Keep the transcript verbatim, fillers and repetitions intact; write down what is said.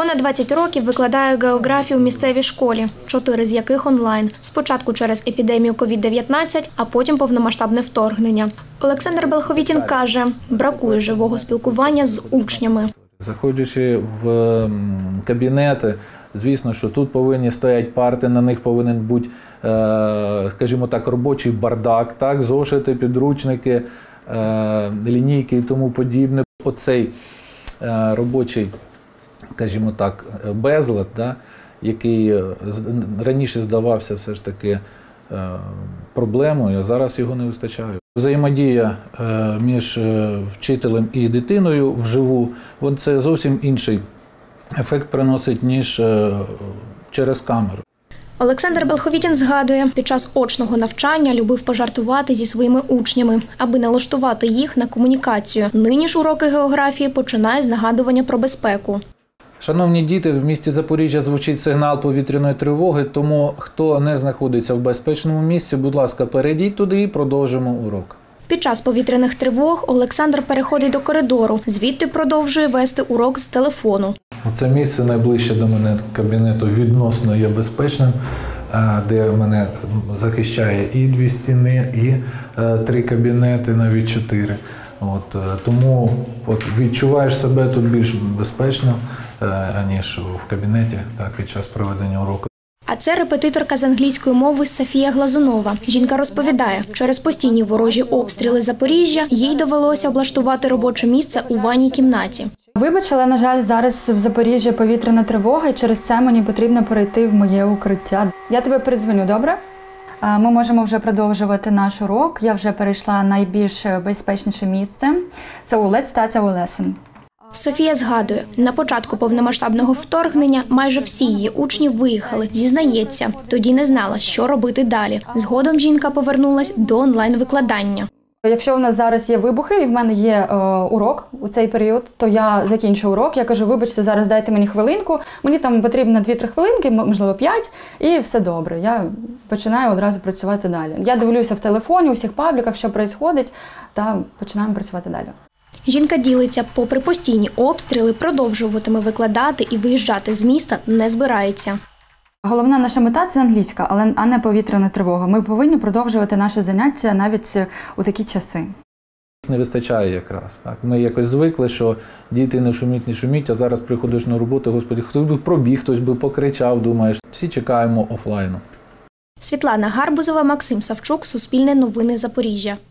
Понад двадцять років викладаю географію в місцевій школі, чотири з яких онлайн. Спочатку через епідемію ковід дев'ятнадцять, а потім повномасштабне вторгнення. Олександр Белховітін каже, бракує живого спілкування з учнями. Заходячи в кабінети, звісно, що тут повинні стояти парти, на них повинен бути, скажімо так, робочий бардак, так, зошити, підручники, лінійки і тому подібне. Оцей робочий, скажімо так, безлад, да, який раніше здавався все ж таки проблемою, а зараз його не вистачає. Взаємодія між вчителем і дитиною вживу, це зовсім інший ефект приносить, ніж через камеру. Олександр Белховітін згадує, під час очного навчання любив пожартувати зі своїми учнями, аби налаштувати їх на комунікацію. Нині ж уроки географії починає з нагадування про безпеку. Шановні діти, в місті Запоріжжя звучить сигнал повітряної тривоги, тому хто не знаходиться в безпечному місці, будь ласка, перейдіть туди і продовжимо урок. Під час повітряних тривог Олександр переходить до коридору, звідти продовжує вести урок з телефону. Це місце найближче до мене кабінету відносно є безпечним, де мене захищає і дві стіни, і три кабінети, навіть чотири. От, тому от, відчуваєш себе тут більш безпечно, аніж в кабінеті так, під час проведення уроку. А це репетиторка з англійської мови Софія Глазунова. Жінка розповідає, через постійні ворожі обстріли Запоріжжя їй довелося облаштувати робоче місце у ванній кімнаті. Вибач, але, на жаль, зараз в Запоріжжі повітряна тривога, і через це мені потрібно перейти в моє укриття. Я тебе передзвоню, добре? Ми можемо вже продовжувати наш урок. Я вже перейшла найбільш безпечніше місце. So, let's start our lesson. Софія згадує, на початку повномасштабного вторгнення майже всі її учні виїхали. Зізнається, тоді не знала, що робити далі. Згодом жінка повернулась до онлайн-викладання. Якщо у нас зараз є вибухи і в мене є е, урок у цей період, то я закінчу урок, я кажу, вибачте, зараз дайте мені хвилинку, мені там потрібно дві-три хвилинки, можливо п'ять, і все добре. Я починаю одразу працювати далі. Я дивлюся в телефоні, у всіх пабліках, що відбувається, та починаємо працювати далі. Жінка ділиться, попри постійні обстріли, продовжуватиме викладати і виїжджати з міста не збирається. Головна наша мета – це англійська, але а не повітряна тривога. Ми повинні продовжувати наше заняття навіть у такі часи. Не вистачає якраз. Так. Ми якось звикли, що діти не шуміть, не шуміть, а зараз приходиш на роботу, господи, хтось би пробіг, хтось би покричав, думаєш. Всі чекаємо офлайну. Світлана Гарбузова, Максим Савчук, Суспільне новини Запоріжжя.